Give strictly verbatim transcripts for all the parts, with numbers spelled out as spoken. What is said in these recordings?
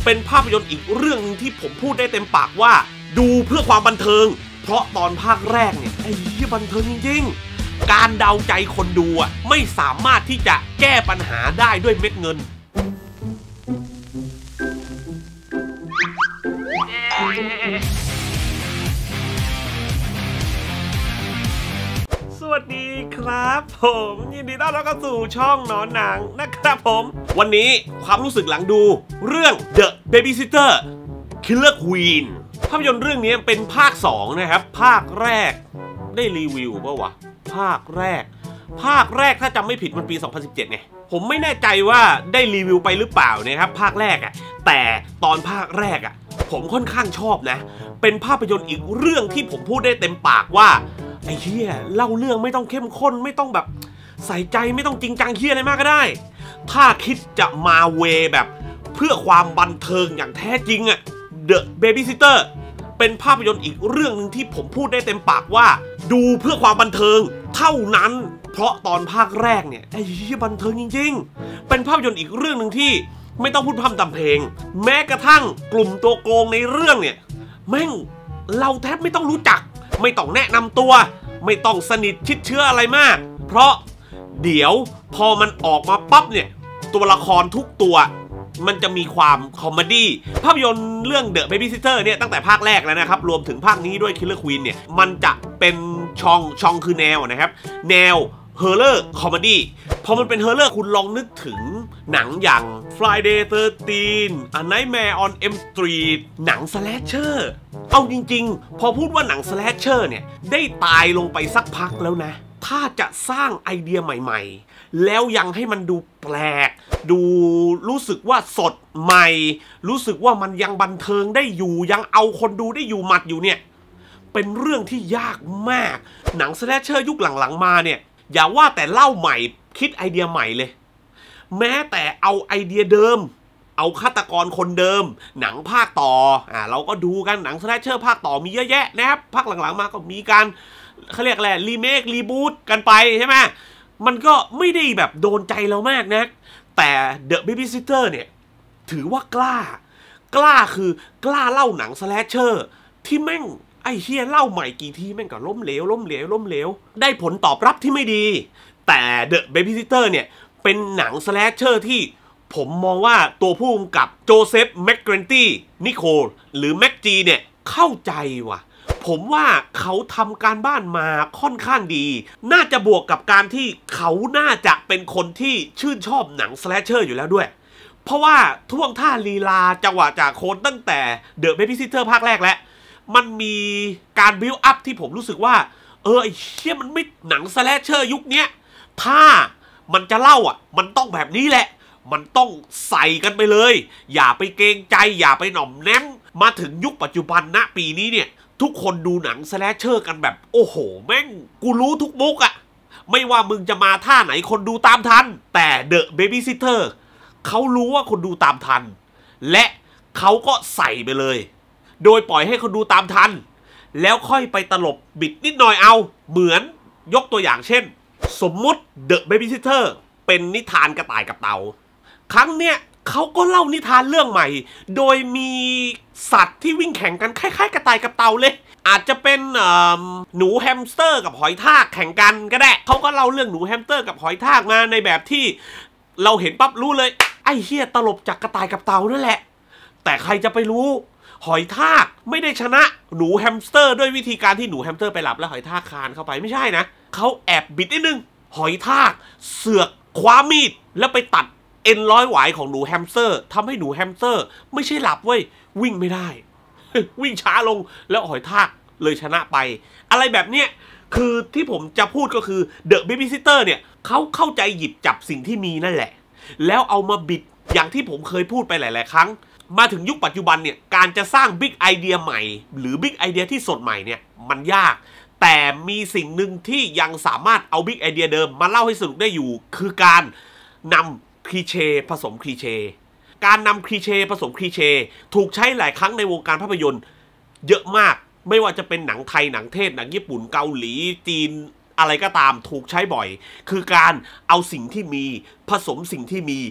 เป็นภาพยนตร์อีกเรื่องนึงที่ผมพูดได้เต็มปากว่าดูเพื่อความบันเทิงเพราะตอนภาคแรกเนี่ยไอ้เหี้ยบันเทิงจริงๆการเดาใจคนดูอ่ะไม่สามารถที่จะแก้ปัญหาได้ด้วยเม็ดเงินสวัสดีครับผมยินดีต้อนรับเข้าสู่ช่องหนอนหนังนะครับผมวันนี้ความรู้สึกหลังดูเรื่อง The Babysitter Killer Queen ภาพยนตร์เรื่องนี้เป็นภาคสองนะครับภาคแรกได้รีวิวป่าววะภาคแรกภาคแรกถ้าจำไม่ผิดมันปีสองพันสิบเจ็ดไงผมไม่แน่ใจว่าได้รีวิวไปหรือเปล่านะครับภาคแรกอ่ะแต่ตอนภาคแรกอ่ะผมค่อนข้างชอบนะเป็นภาพยนตร์อีกเรื่องที่ผมพูดได้เต็มปากว่าไอ้เหี้ยเล่าเรื่องไม่ต้องเข้มข้นไม่ต้องแบบใส่ใจไม่ต้องจริงจังเหี้ยอะไรมากก็ได้ถ้าคิดจะมาเวแบบเพื่อความบันเทิงอย่างแท้จริงอะ The Babysitter เป็นภาพยนตร์อีกเรื่องนึงที่ผมพูดได้เต็มปากว่าดูเพื่อความบันเทิงเท่านั้นเพราะตอนภาคแรกเนี่ยไอ้เหี้ยบันเทิงจริงๆเป็นภาพยนตร์อีกเรื่องนึงที่ไม่ต้องพูดพร่ำทำเพลงแม้กระทั่งกลุ่มตัวโกงในเรื่องเนี่ยแม่งเราแทบไม่ต้องรู้จักไม่ต้องแนะนำตัวไม่ต้องสนิทชิดเชื้ออะไรมากเพราะเดี๋ยวพอมันออกมาปั๊บเนี่ยตัวละครทุกตัวมันจะมีความคอมเมดี้ภาพยนตร์เรื่อง The Babysitter เนี่ยตั้งแต่ภาคแรกแล้วนะครับรวมถึงภาคนี้ด้วย Killer Queen เนี่ยมันจะเป็นช่องช่องคือแนวนะครับแนวเฮอร์เรอร์คอมเมดี้พอมันเป็นเฮอร์เรอร์คุณลองนึกถึงหนังอย่าง Friday สิบสาม A Nightmare on Elm Street หนังสแลชเชอร์เอาจริงๆพอพูดว่าหนังสแลชเชอร์เนี่ยได้ตายลงไปสักพักแล้วนะถ้าจะสร้างไอเดียใหม่ๆแล้วยังให้มันดูแปลกดูรู้สึกว่าสดใหม่รู้สึกว่ามันยังบันเทิงได้อยู่ยังเอาคนดูได้อยู่หมัดอยู่เนี่ยเป็นเรื่องที่ยากมากหนังสแลชเชอร์ยุคหลังๆมาเนี่ยอย่าว่าแต่เล่าใหม่คิดไอเดียใหม่เลยแม้แต่เอาไอเดียเดิมเอาฆาตกรคนเดิมหนังภาคต่ออ่าเราก็ดูกันหนังสแลชเชอร์ภาคต่อมีเยอะแยะนะครับภาคหลังๆมาก็มีการเขาเรียกอะไรรีเมครีบูตกันไปใช่ไหมมันก็ไม่ได้แบบโดนใจเรามากนะแต่ The Babysitter เนี่ยถือว่ากล้ากล้าคือกล้าเล่าหนังสแลชเชอร์ที่แม่งไอ้เฮียเล่าใหม่กี่ทีแม่งก็ล้มเหลวล้มเหลวล้มเหลวได้ผลตอบรับที่ไม่ดีแต่ The Babysitter เนี่ยเป็นหนังสแลชเชอร์ที่ผมมองว่าตัวผู้กำกับโจเซฟแมคเกรนตี้นิโคลหรือแม็กจีเนี่ยเข้าใจว่ะผมว่าเขาทำการบ้านมาค่อนข้างดีน่าจะบวกกับการที่เขาน่าจะเป็นคนที่ชื่นชอบหนังสแลชเชอร์อยู่แล้วด้วยเพราะว่าท่วงท่าลีลาจังหวะจากโค้ดตั้งแต่ The Babysitter ภาคแรกแล้วมันมีการบิวอัพที่ผมรู้สึกว่าเออไอ้เชี่ยมันไม่หนังสแลชเชอร์ยุคนี้ถ้ามันจะเล่าอ่ะมันต้องแบบนี้แหละมันต้องใส่กันไปเลยอย่าไปเกรงใจอย่าไปหน่อมแนมมาถึงยุคปัจจุบันณปีนี้เนี่ยทุกคนดูหนังสแลชเชอร์กันแบบโอ้โหแม่งกูรู้ทุกมุกอ่ะไม่ว่ามึงจะมาท่าไหนคนดูตามทันแต่ The Babysitter เขารู้ว่าคนดูตามทันและเขาก็ใส่ไปเลยโดยปล่อยให้คนดูตามทันแล้วค่อยไปตลบบิดนิดหน่อยเอาเหมือนยกตัวอย่างเช่นสมมุติ The Babysitter เป็นนิทานกระต่ายกับเต่าครั้งเนี้ยเขาก็เล่านิทานเรื่องใหม่โดยมีสัตว์ที่วิ่งแข่งกันคล้ายๆกระต่ายกับเต่าเลยอาจจะเป็นหนูแฮมสเตอร์กับหอยทากแข่งกันก็ได้เขาก็เล่าเรื่องหนูแฮมสเตอร์กับหอยทากมาในแบบที่เราเห็นปั๊บรู้เลยไอ้เหี้ยตลบจากกระต่ายกับเต่านั่นแหละแต่ใครจะไปรู้หอยทากไม่ได้ชนะหนูแฮมสเตอร์ด้วยวิธีการที่หนูแฮมสเตอร์ไปหลับแล้วหอยทากคานเข้าไปไม่ใช่นะเขาแอบบิดนิดนึงหอยทากเสือกคว้ามีดแล้วไปตัดเอ็นร้อยหวายของหนูแฮมสเตอร์ทำให้หนูแฮมสเตอร์ไม่ใช่หลับเว้ยวิ่งไม่ได้ วิ่งช้าลงแล้วหอยทากเลยชนะไปอะไรแบบเนี้ยคือที่ผมจะพูดก็คือ The Babysitter เนี่ยเขาเข้าใจหยิบจับสิ่งที่มีนั่นแหละแล้วเอามาบิดอย่างที่ผมเคยพูดไปหลายๆครั้งมาถึงยุคปัจจุบันเนี่ยการจะสร้างบิ๊กไอเดียใหม่หรือบิ๊กไอเดียที่สดใหม่เนี่ยมันยากแต่มีสิ่งหนึ่งที่ยังสามารถเอาบิ๊กไอเดียเดิมมาเล่าให้สนุกได้อยู่คือการนำคลีเช่ผสมคลีเช่การนำคลีเช่ผสมคลีเช่ถูกใช้หลายครั้งในวงการภาพยนตร์เยอะมากไม่ว่าจะเป็นหนังไทยหนังเทศหนังญี่ปุ่นเกาหลีจีนอะไรก็ตามถูกใช้บ่อยคือการเอาสิ่งที่มีผสมสิ่งที่มี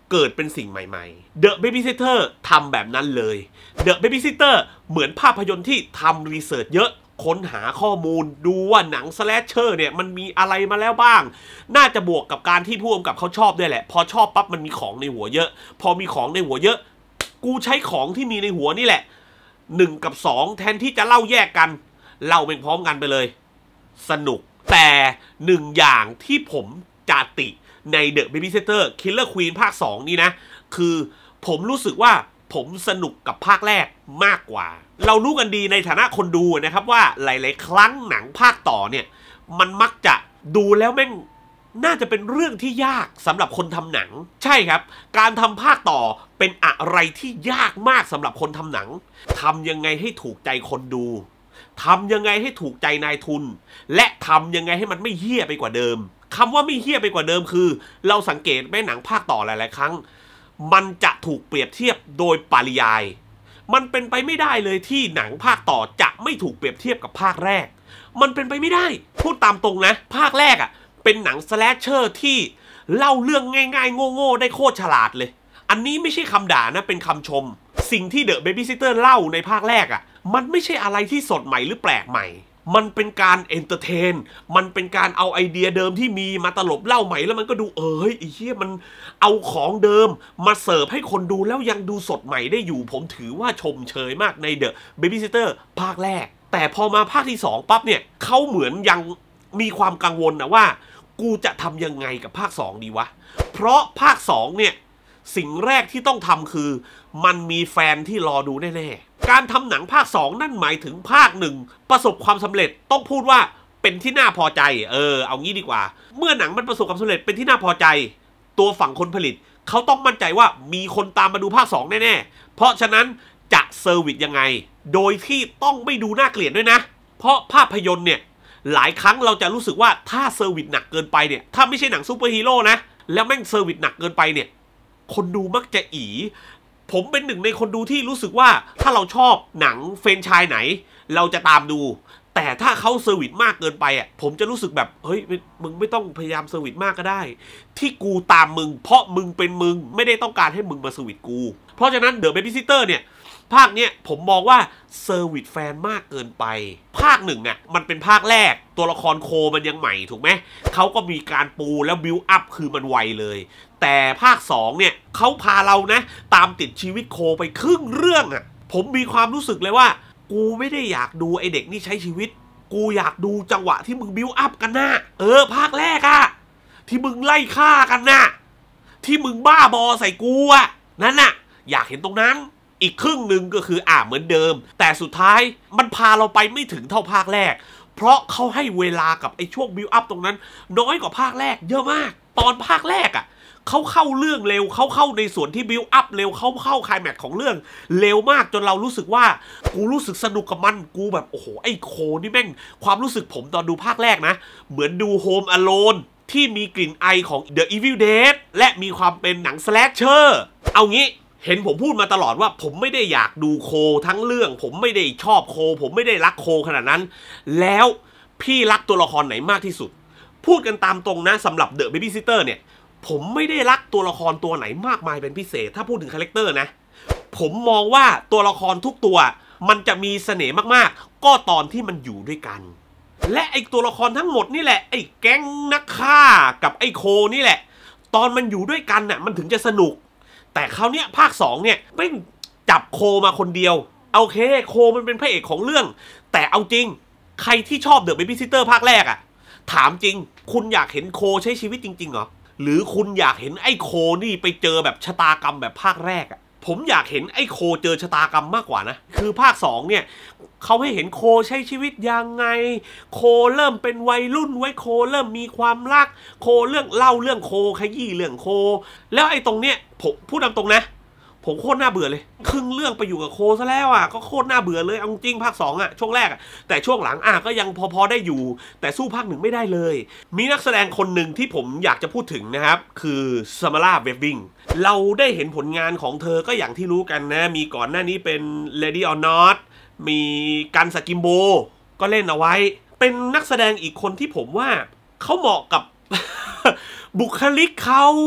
เกิดเป็นสิ่งใหม่ๆ The Babysitter ทำแบบนั้นเลย The Babysitter เหมือนภาพยนตร์ที่ทำรีเสิร์ชเยอะค้นหาข้อมูลดูว่าหนังสแลชเชอร์เนี่ยมันมีอะไรมาแล้วบ้างน่าจะบวกกับการที่ผู้กำกับเขาชอบด้วยแหละพอชอบปั๊บมันมีของในหัวเยอะพอมีของในหัวเยอะกูใช้ของที่มีในหัวนี่แหละหนึ่งกับสองแทนที่จะเล่าแยกกันเล่าเป็นพร้อมกันไปเลยสนุกแต่หนึ่งอย่างที่ผมจะติใน The Babysitter Killer Queen ภาคสองนี่นะคือผมรู้สึกว่าผมสนุกกับภาคแรกมากกว่าเรารู้กันดีในฐานะคนดูนะครับว่าหลายๆครั้งหนังภาคต่อเนี่ยมันมักจะดูแล้วแม่งน่าจะเป็นเรื่องที่ยากสำหรับคนทำหนังใช่ครับการทำภาคต่อเป็นอะไรที่ยากมากสำหรับคนทำหนังทำยังไงให้ถูกใจคนดูทำยังไงให้ถูกใจนายทุนและทำยังไงให้มันไม่เหี้ยไปกว่าเดิมคำว่าไม่เหี้ยไปกว่าเดิมคือเราสังเกตไหมหนังภาคต่อหลายๆครั้งมันจะถูกเปรียบเทียบโดยปริยายมันเป็นไปไม่ได้เลยที่หนังภาคต่อจะไม่ถูกเปรียบเทียบกับภาคแรกมันเป็นไปไม่ได้พูดตามตรงนะภาคแรกอ่ะเป็นหนังสแลชเชอร์ที่เล่าเรื่องง่ายๆโง่ๆได้โคตรฉลาดเลยอันนี้ไม่ใช่คำด่านะเป็นคำชมสิ่งที่ The Babysitter เล่าในภาคแรกอ่ะมันไม่ใช่อะไรที่สดใหม่หรือแปลกใหม่มันเป็นการเอนเตอร์เทนมันเป็นการเอาไอเดียเดิมที่มีมาตลบเล่าใหม่แล้วมันก็ดูเอ้ยไอ้เหี้ยมันเอาของเดิมมาเสิร์ฟให้คนดูแล้วยังดูสดใหม่ได้อยู่ผมถือว่าชมเชยมากใน The Babysitter ภาคแรกแต่พอมาภาคที่สองปั๊บเนี่ยเขาเหมือนยังมีความกังวลนะว่ากูจะทำยังไงกับภาคสองดีวะเพราะภาคสองเนี่ยสิ่งแรกที่ต้องทำคือมันมีแฟนที่รอดูแน่ๆการทำหนังภาคสองนั่นหมายถึงภาคหนึ่งประสบความสำเร็จต้องพูดว่าเป็นที่น่าพอใจเออเอางี้ดีกว่าเมื่อหนังมันประสบความสำเร็จเป็นที่น่าพอใจตัวฝั่งคนผลิตเขาต้องมั่นใจว่ามีคนตามมาดูภาคสองแน่ๆเพราะฉะนั้นจะเซอร์วิสยังไงโดยที่ต้องไม่ดูน่าเกลียดด้วยนะเพราะภาพยนตร์เนี่ยหลายครั้งเราจะรู้สึกว่าถ้าเซอร์วิสหนักเกินไปเนี่ยถ้าไม่ใช่หนังซูเปอร์ฮีโร่นะแล้วแม่งเซอร์วิสหนักเกินไปเนี่ยคนดูมักจะอีผมเป็นหนึ่งในคนดูที่รู้สึกว่าถ้าเราชอบหนังเฟรนไชส์ไหนเราจะตามดูแต่ถ้าเขาเซอร์วิสมากเกินไปอ่ะผมจะรู้สึกแบบเฮ้ยมึงไม่ต้องพยายามเซอร์วิสมากก็ได้ที่กูตามมึงเพราะมึงเป็นมึงไม่ได้ต้องการให้มึงมาเซอร์วิสกูเพราะฉะนั้น The Babysitter เนี่ยภาคเนี้ยผมมองว่าเซอร์วิสแฟนมากเกินไปภาคหนึ่งอ่ะมันเป็นภาคแรกตัวละครโคมันยังใหม่ถูกไหมเขาก็มีการปูแล้วบิวอัพคือมันไวเลยแต่ภาคสองเนี่ยเขาพาเรานะตามติดชีวิตโคไปครึ่งเรื่องอ่ะผมมีความรู้สึกเลยว่ากูไม่ได้อยากดูไอเด็กนี่ใช้ชีวิตกูอยากดูจังหวะที่มึงบิวอัพกันนะเออภาคแรกอะที่มึงไล่ฆ่ากันนะที่มึงบ้าบอใส่กูอะนั่นน่ะอยากเห็นตรงนั้นอีกครึ่งหนึ่งก็คืออ่าเหมือนเดิมแต่สุดท้ายมันพาเราไปไม่ถึงเท่าภาคแรกเพราะเขาให้เวลากับไอ้ช่วงบิวอัพตรงนั้นน้อยกว่าภาคแรกเยอะมากตอนภาคแรกอะเขาเข้าเรื่องเร็วเขาเข้าในส่วนที่บิวอัพเร็วเขาเข้าไคลแม็กซ์ของเรื่องเร็วมากจนเรารู้สึกว่ากูรู้สึกสนุกกับมันกูแบบโอ้โหไอ้โคนี่แม่งความรู้สึกผมตอนดูภาคแรกนะเหมือนดู Home Alone ที่มีกลิ่นไอของ The Evil Dead และมีความเป็นหนังสแลชเชอร์เอางี้เห็นผมพูดมาตลอดว่าผมไม่ได้อยากดูโคทั้งเรื่องผมไม่ได้ชอบโคผมไม่ได้รักโคขนาดนั้นแล้วพี่รักตัวละครไหนมากที่สุดพูดกันตามตรงนะสำหรับ The Babysitter เนี่ยผมไม่ได้รักตัวละครตัวไหนมากมายเป็นพิเศษถ้าพูดถึงคาแรคเตอร์นะผมมองว่าตัวละครทุกตัวมันจะมีเสน่ห์มากๆก็ตอนที่มันอยู่ด้วยกันและไอตัวละครทั้งหมดนี่แหละไอแก๊งนักฆ่ากับไอโคนี่แหละตอนมันอยู่ด้วยกันน่ะมันถึงจะสนุกแต่คราวเนี้ยภาคสองเนี่ยไม่จับโคมาคนเดียวโอเคโคมันเป็นพระเอกของเรื่องแต่เอาจริงใครที่ชอบ The Babysitter ภาคแรกอะถามจริงคุณอยากเห็นโคใช้ชีวิตจริงๆเหรอหรือคุณอยากเห็นไอ้โคนี่ไปเจอแบบชะตากรรมแบบภาคแรกอะผมอยากเห็นไอ้โคเจอชะตากรรมมากกว่านะคือภาคสองเนี่ยเขาให้เห็นโคใช้ชีวิตยังไงโคเริ่มเป็นวัยรุ่นไว้โคเริ่มมีความรักโคเรื่องเล่าเรื่องโคขยี้เรื่องโคแล้วไอ้ตรงเนี้ยผมพูดตามตรงนะผมโคตรน่าเบื่อเลยครึ่งเรื่องไปอยู่กับโคซะแล้วอ่ะก็โคตรน่าเบื่อเลยเอาจริงภาคสองอ่ะช่วงแรกอ่ะแต่ช่วงหลังอ่ะก็ยังพอๆได้อยู่แต่สู้ภาคหนึ่งไม่ได้เลยมีนักแสดงคนหนึ่งที่ผมอยากจะพูดถึงนะครับคือซามาร่าเวบบิงเราได้เห็นผลงานของเธอก็อย่างที่รู้กันนะมีก่อนหน้านี้เป็น Lady or Not มีกันสกิมโบก็เล่นเอาไว้เป็นนักแสดงอีกคนที่ผมว่าเขาเหมาะกับ บุคลิกเขา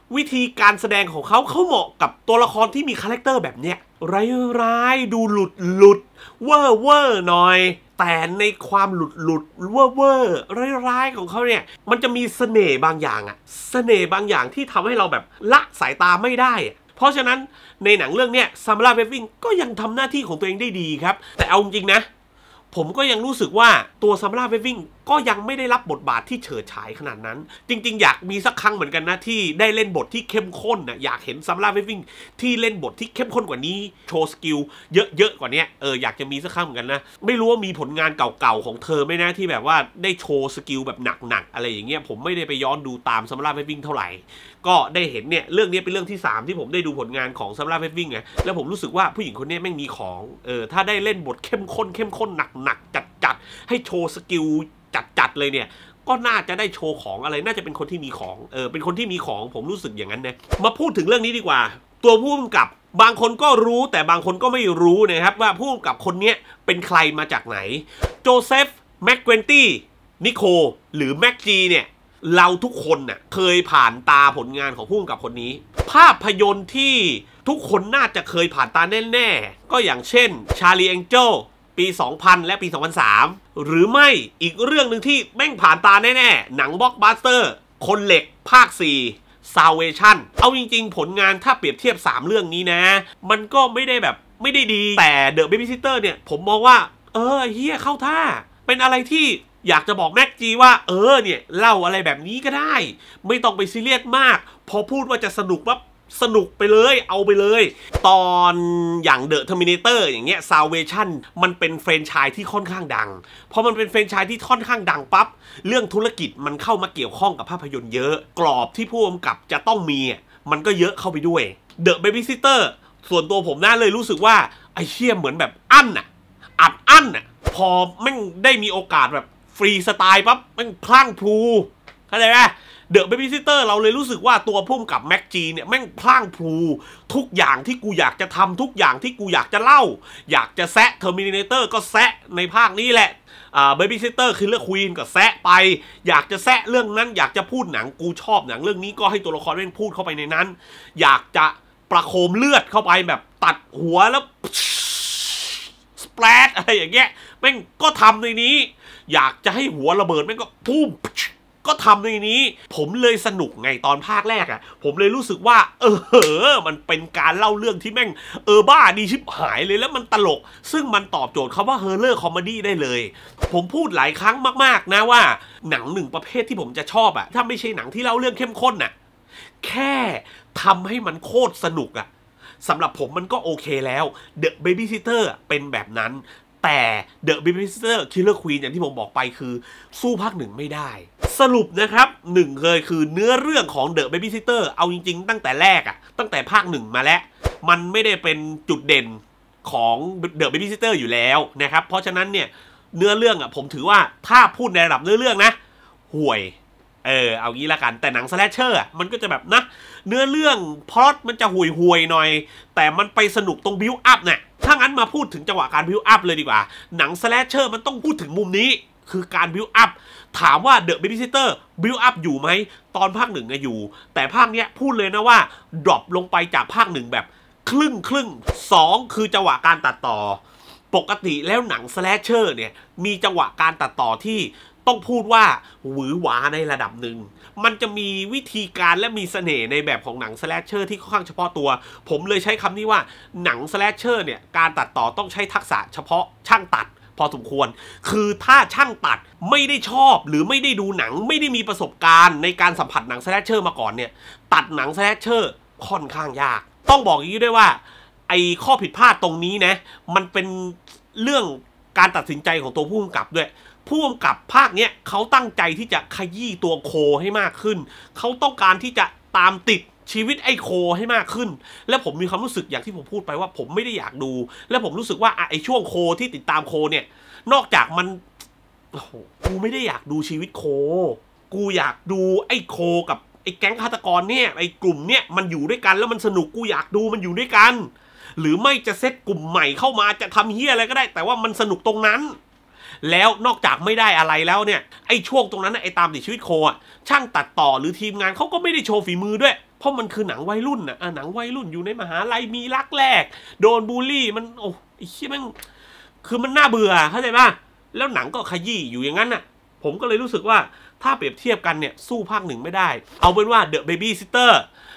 วิธีการแสดงของเขาเขาเหมาะกับตัวละครที่มีคาแรคเตอร์แบบเนี้ยร้ายๆดูหลุดหลุดเวอร์เวอร์หน่อยแต่ในความหลุดหลุดเวอร์เวอร์ร้ายๆของเขาเนี่ยมันจะมีเสน่ห์บางอย่างอะเสน่ห์บางอย่างที่ทำให้เราแบบละสายตาไม่ได้เพราะฉะนั้นในหนังเรื่องเนี้ยซามาร่าเวฟวิงก็ยังทำหน้าที่ของตัวเองได้ดีครับแต่เอาจริงนะผมก็ยังรู้สึกว่าตัวซามาร่าเวฟวิงก็ยังไม่ได้รับบทบาทที่เฉิดฉายขนาดนั้นจริงๆอยากมีสักครั้งเหมือนกันนะที่ได้เล่นบทที่เข้มข้นนะอยากเห็นซามาร่าเวฟวิงที่เล่นบทที่เข้มข้นกว่านี้โชว์สกิลเยอะๆกว่านี้เอออยากจะมีสักครั้งเหมือนกันนะไม่รู้ว่ามีผลงานเก่าๆของเธอไหมนะที่แบบว่าได้โชว์สกิลแบบหนักๆอะไรอย่างเงี้ยผมไม่ได้ไปย้อนดูตามซามาร่าเวฟวิงเท่าไหร่ก็ได้เห็นเนี่ยเรื่องนี้เป็นเรื่องที่สามที่ผมได้ดูผลงานของซามาร่าเวฟวิงไงแล้วผมรู้สึกว่าผู้หญิงคนนี้แม่งมีของเออถ้าได้เล่นบทเข้มข้นเข้มข้นหนักๆจัดๆให้โชว์สกิลจัดๆเลยเนี่ยก็น่าจะได้โชว์ของอะไรน่าจะเป็นคนที่มีของเออเป็นคนที่มีของผมรู้สึกอย่างนั้นนะมาพูดถึงเรื่องนี้ดีกว่าตัวผู้กำกับบางคนก็รู้แต่บางคนก็ไม่รู้นะครับว่าผู้กำกับคนนี้เป็นใครมาจากไหนโจเซฟแม็กเกวนตี้นิโคหรือแม็กจีเนี่ยเราทุกคนน่ะเคยผ่านตาผลงานของผู้กำกับคนนี้ภาพยนตร์ที่ทุกคนน่าจะเคยผ่านตาแน่ๆก็อย่างเช่นชาลีแองเจิลปีสองพันและปีสองพันสามหรือไม่อีกเรื่องหนึ่งที่แม่งผ่านตาแน่ๆหนังบล็อกบัสเตอร์คนเหล็กภาคสี่Salvationเอาจริงๆผลงานถ้าเปรียบเทียบสามเรื่องนี้นะมันก็ไม่ได้แบบไม่ได้ดีแต่ The Babysitter เนี่ยผมมองว่าเออเฮียเข้าท่าเป็นอะไรที่อยากจะบอกแม็กจีว่าเออเนี่ยเล่าอะไรแบบนี้ก็ได้ไม่ต้องไปซีเรียสมากพอพูดว่าจะสนุกปั๊บสนุกไปเลยเอาไปเลยตอนอย่าง The Terminator อย่างเงี้ย Salvation มันเป็นแฟรนไชส์ที่ค่อนข้างดังพอมันเป็นแฟรนไชส์ที่ค่อนข้างดังปั๊บเรื่องธุรกิจมันเข้ามาเกี่ยวข้องกับภาพยนตร์เยอะกรอบที่ผู้กำกับจะต้องมีมันก็เยอะเข้าไปด้วย The Babysitter ส่วนตัวผมน่าเลยรู้สึกว่าไอ้เชี่ยเหมือนแบบอั้นอะอัดอั้นอะพอแม่งได้มีโอกาสแบบฟรีสไตล์ปั๊บแม่งพลั่งพลูเข้าใจไหมเดอะเบบี้ซิสเตอร์เราเลยรู้สึกว่าตัวพุ่มกับแม็กจีเนี่ยแม่งพลั่งพลูทุกอย่างที่กูอยากจะทำทุกอย่างที่กูอยากจะเล่าอยากจะแซะเทอร์มินเตอร์ก็แซะในภาคนี้แหละอ่าเบบี้ซิสเตอร์คือเรื่องควีนก็แซะไปอยากจะแซะเรื่องนั้นอยากจะพูดหนังกูชอบหนังเรื่องนี้ก็ให้ตัวละครแม่งพูดเข้าไปในนั้นอยากจะประโคมเลือดเข้าไปแบบตัดหัวแล้วสเปรดอะไรอย่างเงี้ยแม่งก็ทำในนี้อยากจะให้หัวระเบิดแม่งก็พุ่มก็ทำในนี้ผมเลยสนุกไงตอนภาคแรกอ่ะผมเลยรู้สึกว่าเออเออมันเป็นการเล่าเรื่องที่แม่งเออบ้าดีชิบหายเลยแล้วมันตลกซึ่งมันตอบโจทย์คำว่าเฮอร์เรอร์คอมเมดี้ได้เลยผมพูดหลายครั้งมากๆนะว่าหนังหนึ่งประเภทที่ผมจะชอบอ่ะถ้าไม่ใช่หนังที่เล่าเรื่องเข้มข้นน่ะแค่ทำให้มันโคตรสนุกอ่ะสำหรับผมมันก็โอเคแล้ว The Babysitter เป็นแบบนั้นแต่ The Babysitter Killer Queen อย่างที่ผมบอกไปคือสู้ภาคหนึ่งไม่ได้สรุปนะครับหนึ่งเลยคือเนื้อเรื่องของ The Babysitter เอาจริงๆตั้งแต่แรกอะตั้งแต่ภาคหนึ่งมาแล้วมันไม่ได้เป็นจุดเด่นของ The Babysitter อยู่แล้วนะครับเพราะฉะนั้นเนี่ยเนื้อเรื่องอะผมถือว่าถ้าพูดในระดับเนื้อเรื่องนะห่วยเออเอางี้ละกันแต่หนังสแลชเชอร์มันก็จะแบบนะเนื้อเรื่องพล็อตมันจะห่วยห่วยหน่อยแต่มันไปสนุกตรงบิวอัพเนี่ยถ้างั้นมาพูดถึงจังหวะการบิวอัพเลยดีกว่าหนังสแลชเชอร์มันต้องพูดถึงมุมนี้คือการบิวอัพถามว่า The Babysitter บิวอัพอยู่ไหมตอนภาคหนึ่งอะอยู่แต่ภาคเนี้ยพูดเลยนะว่าดรอปลงไปจากภาคหนึ่งแบบครึ่งครึ่งสองคือจังหวะการตัดต่อปกติแล้วหนังสแลชเชอร์เนี่ยมีจังหวะการตัดต่อที่ต้องพูดว่าหวือหวาในระดับหนึ่งมันจะมีวิธีการและมีเสน่ห์ในแบบของหนังสแลชเชอร์ที่ค่อนข้างเฉพาะตัวผมเลยใช้คำนี้ว่าหนังสแลชเชอร์เนี่ยการตัดต่อต้องใช้ทักษะเฉพาะช่างตัดพอสมควรคือถ้าช่างตัดไม่ได้ชอบหรือไม่ได้ดูหนังไม่ได้มีประสบการณ์ในการสัมผัสหนังสแลชเชอร์มาก่อนเนี่ยตัดหนังสแลชเชอร์ค่อนข้างยากต้องบอกอย่างนี้ด้วยว่าไอ้ข้อผิดพลาดตรงนี้นะมันเป็นเรื่องการตัดสินใจของตัวผู้กำกับด้วยผู้กำกับภาคเนี้ยเขาตั้งใจที่จะขยี้ตัวโคให้มากขึ้นเขาต้องการที่จะตามติดชีวิตไอ้โคให้มากขึ้นและผมมีความรู้สึกอย่างที่ผมพูดไปว่าผมไม่ได้อยากดูและผมรู้สึกว่าไอ้ช่วงโคที่ติดตามโคเนี่ยนอกจากมันโอ้โหกูไม่ได้อยากดูชีวิตโคกูอยากดูไอ้โคกับไอ้แก๊งฆาตกรเนี่ยไอ้กลุ่มเนี่ยมันอยู่ด้วยกันแล้วมันสนุกกูอยากดูมันอยู่ด้วยกันหรือไม่จะเซตกลุ่มใหม่เข้ามาจะทำเฮี้ยอะไรก็ได้แต่ว่ามันสนุกตรงนั้นแล้วนอกจากไม่ได้อะไรแล้วเนี่ยไอ้ช่วงตรงนั้นไอ้ตามติดชีวิตโคอ่ะช่างตัดต่อหรือทีมงานเขาก็ไม่ได้โชว์ฝีมือด้วยเพราะมันคือหนังวัยรุ่นนะหนังวัยรุ่นอยู่ในมหาลัยมีรักแรกโดนบูลลี่มันโอ้ไอ้เหี้ยมันคือมันน่าเบื่อเข้าใจป่ะแล้วหนังก็ขยี้อยู่อย่างนั้นน่ะผมก็เลยรู้สึกว่าถ้าเปรียบเทียบกันเนี่ยสู้ภาคหนึ่งไม่ได้เอาเป็นว่า The Babysitter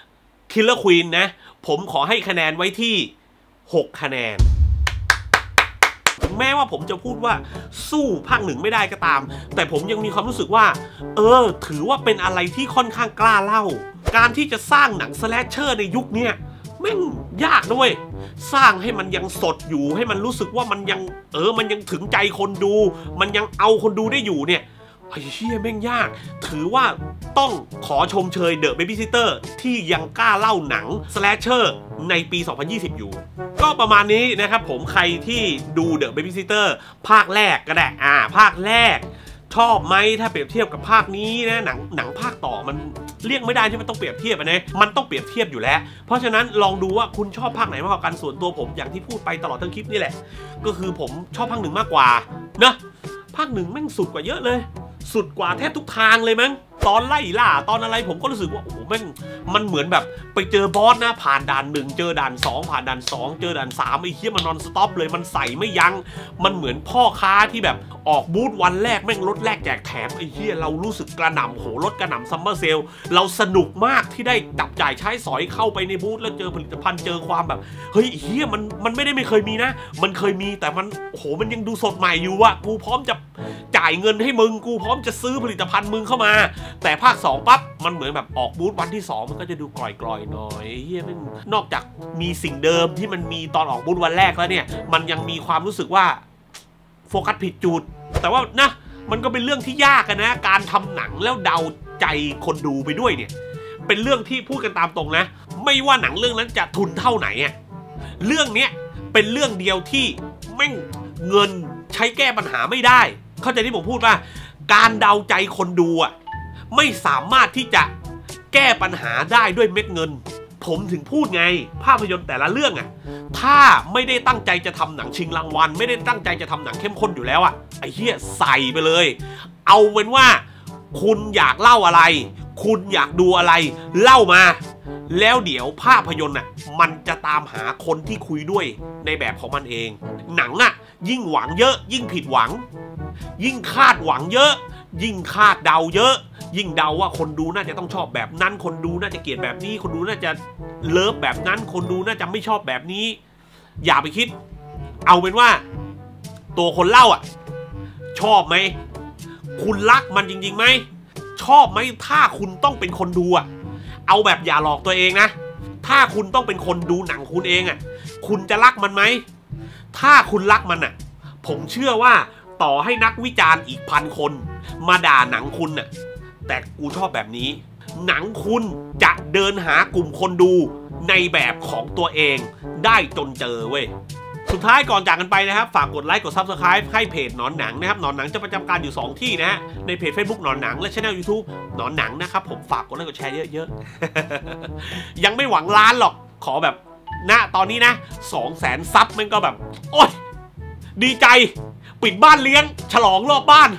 Killer Queen นะผมขอให้คะแนนไว้ที่หกคะแนนถึงแม้ว่าผมจะพูดว่าสู้ภาคหนึ่งไม่ได้ก็ตามแต่ผมยังมีความรู้สึกว่าเออถือว่าเป็นอะไรที่ค่อนข้างกล้าเล่าการที่จะสร้างหนังสแลชเชอร์ในยุคนี้แม่งยากด้วยสร้างให้มันยังสดอยู่ให้มันรู้สึกว่ามันยังเออมันยังถึงใจคนดูมันยังเอาคนดูได้อยู่เนี่ยไอ้เชี่ยแม่งยากถือว่าต้องขอชมเชย The Babysitter ที่ยังกล้าเล่าหนังสแลชเชอร์ในปี สองพันยี่สิบ อยู่ก็ประมาณนี้นะครับผมใครที่ดู The Babysitter ภาคแรกก็ได้อ่าภาคแรกชอบไหมถ้าเปรียบเทียบกับภาคนี้นะหนังหนังภาคต่อมันเรียกไม่ได้ที่มันต้องเปรียบเทียบนะมันต้องเปรียบเทียบอยู่แล้วเพราะฉะนั้นลองดูว่าคุณชอบภาคไหนมากกว่ากันส่วนตัวผมอย่างที่พูดไปตลอดทั้งคลิปนี่แหละก็คือผมชอบภาคหนึ่งมากกว่าเนอะภาคหนึ่งแม่งสุดกว่าเยอะเลยสุดกว่าแทบทุกทางเลยมั้งตอนไล่ล่าตอนอะไรผมก็รู้สึกว่าโอ้โหแม่งมันเหมือนแบบไปเจอบอสนะผ่านด่านหนึ่งเจอด่านสองผ่านด่านสองเจอด่านสามไอ้เหี้ยมันนอนสต็อปเลยมันใส่ไม่ยั้งมันเหมือนพ่อค้าที่แบบออกบูธวันแรกแม่งลดแรกแจกแถมไอ้เหี้ยเรารู้สึกกระหน่ำโหลดกระหน่ำซัมเมอร์เซลเราสนุกมากที่ได้จับจ่ายใช้สอยเข้าไปในบูธแล้วเจอผลิตภัณฑ์เจอความแบบเฮ้ยเหี้ยมันมันไม่ได้ไม่เคยมีนะมันเคยมีแต่มันโหมันยังดูสดใหม่อยู่อะกูพร้อมจะจ่ายเงินให้มึงกูพร้อมจะซื้อผลิตภัณฑ์มึงเข้ามาแต่ภาคสองปั๊บมันเหมือนแบบออกบูธวันที่สองมันก็จะดูกร่อยๆหน่อยเฮียมันนอกจากมีสิ่งเดิมที่มันมีตอนออกบูธวันแรกแล้วเนี่ยมันยังมีความรู้สึกว่าโฟกัสผิดจุดแต่ว่านะมันก็เป็นเรื่องที่ยากนะการทำหนังแล้วเดาใจคนดูไปด้วยเนี่ยเป็นเรื่องที่พูดกันตามตรงนะไม่ว่าหนังเรื่องนั้นจะทุนเท่าไหนอะเรื่องเนี้ยเป็นเรื่องเดียวที่แม่งเงินใช้แก้ปัญหาไม่ได้เข้าใจที่ผมพูดป่ะการเดาใจคนดูอะไม่สามารถที่จะแก้ปัญหาได้ด้วยเม็ดเงินผมถึงพูดไงภาพยนตร์แต่ละเรื่องอะถ้าไม่ได้ตั้งใจจะทำหนังชิงรางวัลไม่ได้ตั้งใจจะทำหนังเข้มข้นอยู่แล้วอะไอ้เหี้ยใส่ไปเลยเอาเป็นว่าคุณอยากเล่าอะไรคุณอยากดูอะไรเล่ามาแล้วเดี๋ยวภาพยนตร์อะมันจะตามหาคนที่คุยด้วยในแบบของมันเองหนังอะยิ่งหวังเยอะยิ่งผิดหวังยิ่งคาดหวังเยอะยิ่งคาดเดาเยอะยิ่งเดาว่าคนดูน่าจะต้องชอบแบบนั้นคนดูน่าจะเกลียดแบบนี้คนดูน่าจะเลิฟแบบนั้นคนดูน่าจะไม่ชอบแบบนี้อย่าไปคิดเอาเป็นว่าตัวคนเล่าอ่ะชอบไหมคุณรักมันจริงๆไหมชอบไหมถ้าคุณต้องเป็นคนดูอ่ะเอาแบบอย่าหลอกตัวเองนะถ้าคุณต้องเป็นคนดูหนังคุณเองอ่ะคุณจะรักมันไหมถ้าคุณรักมันอ่ะผมเชื่อว่าต่อให้นักวิจารณ์อีกพันคนมาด่าหนังคุณน่ะแต่กูชอบแบบนี้หนังคุณจะเดินหากลุ่มคนดูในแบบของตัวเองได้จนเจอเว้ยสุดท้ายก่อนจากกันไปนะครับฝากกดไลค์กด ซับสไครบ์ ให้เพจหนอนหนังนะครับหนอนหนังจะประจำการอยู่สองที่นะฮะในเพจ เฟซบุ๊ก หนอนหนังและช่อง ยูทูบ หนอนหนังนะครับผมฝากกดไลค์กดแชร์เยอะๆ ยังไม่หวังล้านหรอกขอแบบณตอนนี้นะสองแสนซับมันก็แบบโอ๊ยดีใจปิดบ้านเลี้ยงฉลองรอบบ้าน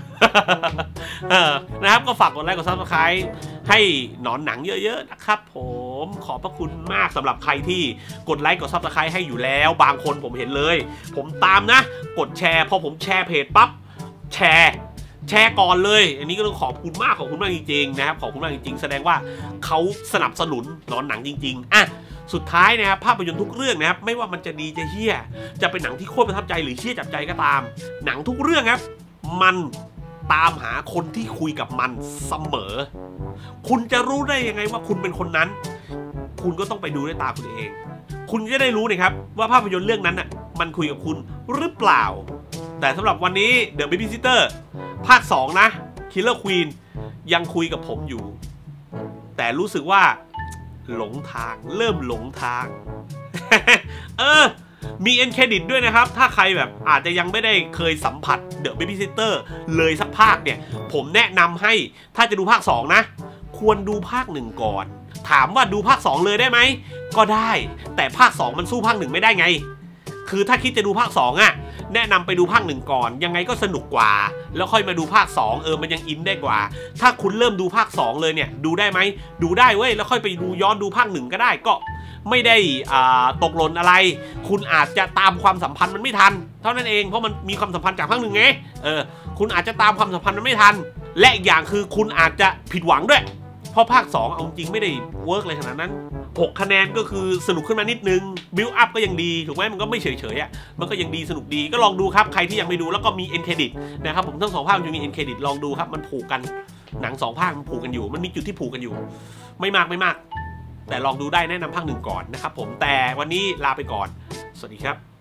นะครับก็ฝากกดไลค์กด ซับสไครบ์ ให้หนอนหนังเยอะๆนะครับผมขอบพระคุณมากสำหรับใครที่กดไลค์กด ซับสไครบ์ ให้อยู่แล้วบางคนผมเห็นเลยผมตามนะกดแชร์พอผมแชร์เพจปั๊บแชร์แชร์ก่อนเลยอันนี้ก็ต้องขอบคุณมากขอบคุณมากจริงๆนะครับขอบคุณมากจริงๆแสดงว่าเขาสนับสนุนหนอนหนังจริงๆอ่ะสุดท้ายนะครับภาพยนตร์ทุกเรื่องนะครับไม่ว่ามันจะดีจะเฮี้ยจะเป็นหนังที่โคตรประทับใจหรือเฮี้ยจับใจก็ตามหนังทุกเรื่องครับมันตามหาคนที่คุยกับมันเสมอคุณจะรู้ได้ยังไงว่าคุณเป็นคนนั้นคุณก็ต้องไปดูด้วยตาคุณเองคุณจะได้รู้นะครับว่าภาพยนตร์เรื่องนั้นน่ะมันคุยกับคุณหรือเปล่าแต่สำหรับวันนี้ The Babysitter ภาคสองนะ Killer Queen ยังคุยกับผมอยู่แต่รู้สึกว่าหลงทางเริ่มหลงทาง เออมีเอ็นเครดิตด้วยนะครับถ้าใครแบบอาจจะยังไม่ได้เคยสัมผัส The Babysitter เลยสักภาคเนี่ยผมแนะนำให้ถ้าจะดูภาคสองนะควรดูภาคหนึ่งก่อนถามว่าดูภาคสองเลยได้ไหมก็ได้แต่ภาคสองมันสู้ภาคหนึ่งไม่ได้ไงคือถ้าคิดจะดูภาคสองอ่ะแนะนำไปดูภาคหนึ่งก่อนยังไงก็สนุกกว่าแล้วค่อยมาดูภาคสองเออมันยังอินได้กว่าถ้าคุณเริ่มดูภาคสองเลยเนี่ยดูได้ไหมดูได้เว้ยแล้วค่อยไปดูย้อนดูภาคหนึ่งก็ได้ก็ไม่ได้ตกหล่นอะไรคุณอาจจะตามความสัมพันธ์มันไม่ทันเท่านั้นเองเพราะมันมีความสัมพันธ์จากภาคหนึ่งไงเออคุณอาจจะตามความสัมพันธ์มันไม่ทันและอีกอย่างคือคุณอาจจะผิดหวังด้วยเพราะภาคสองเอาจริงไม่ได้เวิร์กเลยขนาดนั้นหกคะแนนก็คือสนุกขึ้นมานิดนึงบิลอัพก็ยังดีถูกไหมมันก็ไม่เฉยๆอ่ะมันก็ยังดีสนุกดีก็ลองดูครับใครที่ยังไม่ดูแล้วก็มีเอ็นเครดิตนะครับผมทั้งสองภาคจะมีเอ็นเครดิตลองดูครับมันผูกกันหนังสองภาคมันผูกกันอยู่มันมีจุดที่ผูกกันอยู่ไม่มากไม่มากแต่ลองดูได้แนะนำภาคหนึ่งก่อนนะครับผมแต่วันนี้ลาไปก่อนสวัสดีครับ